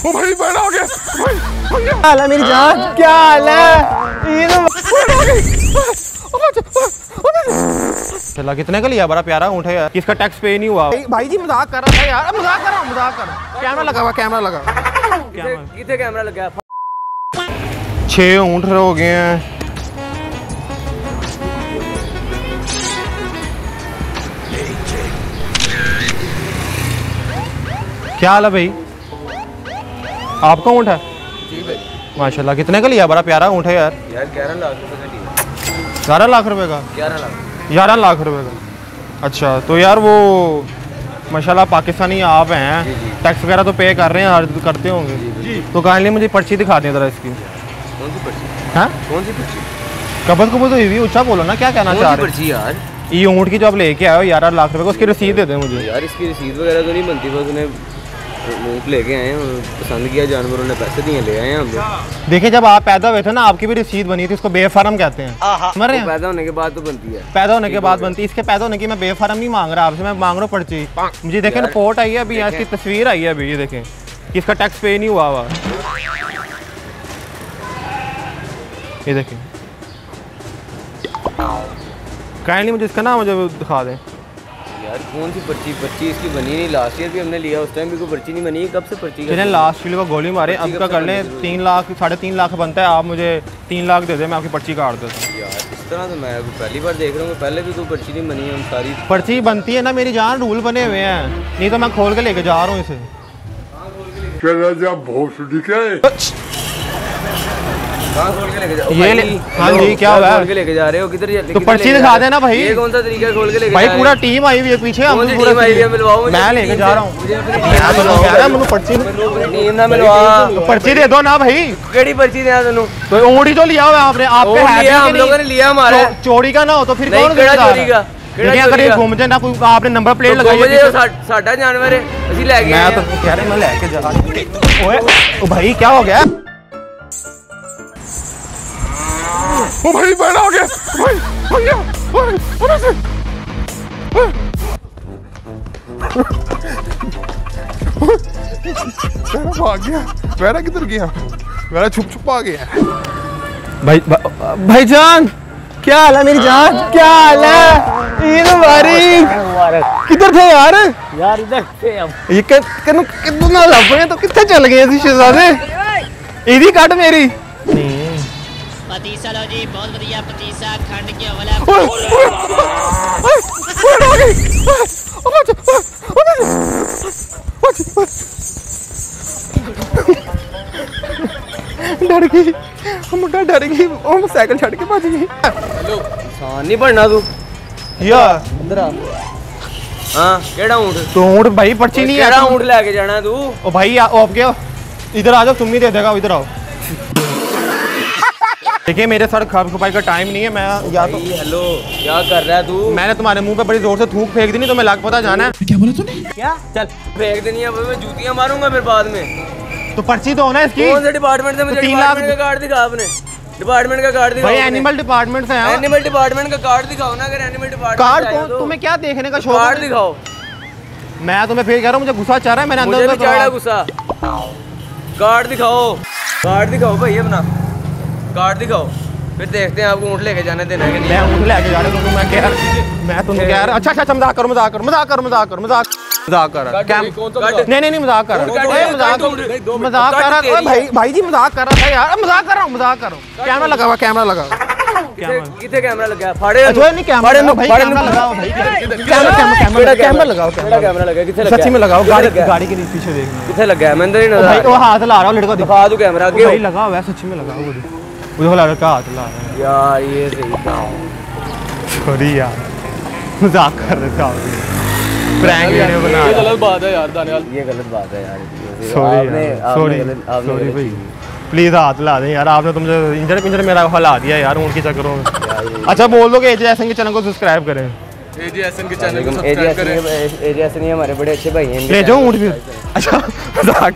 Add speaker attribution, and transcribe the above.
Speaker 1: भाई बैठ आ गया भाई।
Speaker 2: क्या हाल है मेरी जान, क्या हाल है?
Speaker 3: चला कितने का लिया? बड़ा प्यारा ऊँट है यार, किसका टैक्स पे नहीं हुआ?
Speaker 2: भाई जी मजाक कर रहा था यार, मजाक कर रहा हूँ, मजाक कर रहा हूँ।
Speaker 3: कैमरा लगा हुआ, कैमरा लगा।
Speaker 2: कितने कैमरा लगा?
Speaker 3: 6 ऊँट हो गए हैं। क्या हाल है भाई? आपका ऊँट है?
Speaker 2: जी भाई।
Speaker 3: माशाल्लाह, कितने का लिया? बड़ा प्यारा ऊँट है यार।
Speaker 2: 11 लाख रुपए का लिया।
Speaker 3: 11 लाख रुपए का? 11 लाख रुपए का। अच्छा, तो यार वो माशाल्लाह पाकिस्तानी आप हैं, टैक्स वगैरह तो पे कर रहे हैं, करते होंगे जी। तो काइंडली मुझे पर्ची दिखा दें ज़रा इसकी।
Speaker 2: कौन सी पर्ची?
Speaker 3: हाँ,
Speaker 2: कौन सी पर्ची?
Speaker 3: कबज कबूज हुई हुई, ऊँचा बोलो ना, क्या कहना चाह रहे
Speaker 2: पर्ची यार?
Speaker 3: ये ऊँट की जो आप लेके आए हो 11 लाख रुपए को, उसकी रसीद दे दें मुझे।
Speaker 2: यार इसकी रसीद वगैरह तो नहीं बनती, बस उन्हें ऊँट लेके आए हैं, पसंद किया जानवर, उन्हें पैसे दिए, ले आए हैं हम लोग।
Speaker 3: देखिए, जब आप पैदा हुए थे ना, आपकी भी रसीद बनी थी, इसको बेफारम कहते हैं। समझ रहे हैं?
Speaker 2: पैदा होने के बाद तो बनती है।
Speaker 3: पैदा होने के बाद बनती है, इसके पैदा होने की मैं बेफारम नहीं मांग रहा आपसे, मैं मांग रहा हूँ पर्ची। मुझे देखें, रिपोर्ट आई है अभी, यहाँ इसकी तस्वीर आई है अभी, ये देखें कि इसका टैक्स पे नहीं हुआ हुआ। ये देखें, काइंडली मुझे इसका ना मुझे दिखा दें।
Speaker 2: यार कौन सी पर्ची? पर्ची इसकी बनी नहीं, लास्ट ईयर भी हमने लिया, उस टाइम भी कोई पर्ची नहीं बनी। कब से पर्ची?
Speaker 3: चलें, लास्ट किलो का गोली मारे, अब का कर लें। 3 लाख 3.5 लाख बनता है, आप मुझे 3 लाख दे दें, मैं आपकी पर्ची काट देता हूँ।
Speaker 2: यार इस तरह तो मैं पहली बार देख रहा हूँ, पहले भी कोई पर्ची नहीं बनी है। हम सारी
Speaker 3: पर्ची बनती है ना मेरी जान, रूल बने हुए हैं, नहीं तो मैं खोल के लेके जा रहा हूँ इसे।
Speaker 2: खोल के लेके जाओ
Speaker 3: ये ले, हाँ जी, क्या हुआ?
Speaker 2: खोल के लेके जा रहे हो किधर?
Speaker 3: तो पर्ची दिखा देना भाई।
Speaker 2: ये कौन सा तरीका है खोल के लेके?
Speaker 3: भाई पूरा टीम आई हुई है पीछे, हम पूरा
Speaker 2: मिलवाओ,
Speaker 3: मैं लेके जा रहा हूँ। पर्ची
Speaker 2: टीम ना मिलवा,
Speaker 3: पर्ची दे दो ना भाई।
Speaker 2: केड़ी पर्ची देना तेनू?
Speaker 3: तो ऊँट तो लिया हुआ है आपने, आपके है
Speaker 2: हम लोगों ने लिया हमारा।
Speaker 3: चोरी का ना हो तो फिर कौन
Speaker 2: केड़ा चोरी का?
Speaker 3: अगर घूम जाए ना, कोई आपने नंबर प्लेट लगाई है,
Speaker 2: साडा जानवर है, ਅਸੀਂ ਲੈ गए।
Speaker 3: मैं तो कह रहा मैं लेके जा रहा हूं। ओए ओ भाई, क्या हो गया?
Speaker 1: ओ भाई बैठ आ गया भाई। भैया भाग गया। मेरा किधर गया? मेरा छुप आ गया
Speaker 3: भाईजान, क्या हाल है मेरी जान, क्या हाल है? ईद मुबारक। किधर थे यार?
Speaker 2: यार इधर थे हम।
Speaker 3: ये कितना लग रहे तो कितने चल गए थे शहजादे? ईदी काट मेरी।
Speaker 4: पतीसा लो जी, बहुत बढ़िया पतीसा, खंड के वाला। डर गई मुंडा, डर गई, वो साइकिल छड़ के भज गई।
Speaker 2: हेलो, इंसान नहीं बनना तू
Speaker 3: यार।
Speaker 2: इधर आ। हां, केड़ा ऊंट?
Speaker 3: तो ऊंट भाई पर्ची नहीं है,
Speaker 2: केड़ा ऊंट लेके जाना तू?
Speaker 3: ओ भाई आप क्या, इधर आ जाओ, तुम ही दे देगा, इधर आओ। देखिए, मेरे सर खाब खुपाई का टाइम नहीं है, मैं या तो।
Speaker 2: हेलो, क्या कर रहा है तू?
Speaker 3: मैंने तुम्हारे मुंह पे बड़ी जोर से थूक फेंक दी, नहीं तो मैं लाख पता जाना है।
Speaker 1: क्या बोला तूने?
Speaker 2: क्या? चल फेंक देनी है, मैं जूतियां मारूंगा फिर बाद में।
Speaker 3: तो पर्ची तो होना है इसकी।
Speaker 2: कौन से डिपार्टमेंट से? मुझे
Speaker 3: 3 लाख
Speaker 2: का कार्ड दिखा आपने। डिपार्टमेंट का कार्ड दिखाओ
Speaker 3: भाई, एनिमल डिपार्टमेंट से है।
Speaker 2: एनिमल डिपार्टमेंट का कार्ड दिखाओ ना, अगर एनिमल डिपार्टमेंट
Speaker 3: कार्ड कौन, तुम्हें क्या देखने का शौक?
Speaker 2: कार्ड दिखाओ।
Speaker 3: मैं तुम्हें फिर कह रहा हूँ, मुझे गुस्सा चाह रहा है, मैंने
Speaker 2: मुझे भी चढ़ा गुस्सा। कार्ड दिखाओ, कार्ड दिखाओ भाई अपना, कार्ड दिखाओ, फिर देखते हैं आपको ऊँट लेके जाने देना है कि नहीं।
Speaker 3: मैं ऊँट लेके जा रहा हूँ, मैं कह रहा। अच्छा मजाक करो, मजाक करो, मजाक करो, मजाक करो, मजाक कर रहा। नहीं मजाक कर रहा, मजाक कर रहा। भाई जी मजाक कर रहा था यार, मजाक कर रहा हूँ, मजाक कर रहा हूँ। कैमरा लगा हुआ, कैमरा लगा।
Speaker 2: किथे कैमरा लगा? फाड़े
Speaker 3: नहीं, कैमरा भाई, कैमरा लगाओ भाई, कैमरा लगाओ,
Speaker 2: कैमरा लगा। किथे लगा?
Speaker 3: सच्ची में लगाओ, गाड़ी के पीछे देखना।
Speaker 2: किथे लगा है? मैंने नहीं नजर।
Speaker 3: वो हाथ ला रहा हूँ, लड़का
Speaker 2: दिखा दो कैमरा आगे।
Speaker 3: भाई लगा हुआ है, सच्ची में लगा हुआ, वो लड़का हाथ ला रहा है
Speaker 2: यार। ये सही था,
Speaker 3: सॉरी यार, मजाक कर रहा था, प्रैंक वीडियो बना रहा।
Speaker 1: ये गलत बात है यार दानियाल,
Speaker 2: ये गलत बात है यार।
Speaker 3: सॉरी भाई, प्लीज हाथ ला दें यार, आपने तुमसे इंजर मेरा हला दिया यार ऊँट के चक्करों में। अच्छा बोल दो कि एजे एसन के चैनल को सब्सक्राइब करें।
Speaker 1: एजे एसन के चैनल को सब्सक्राइब करें।
Speaker 2: एजे एसन हमारे बड़े अच्छे भाई हैं।
Speaker 3: ले जाओ ऊँट भी। अच्छा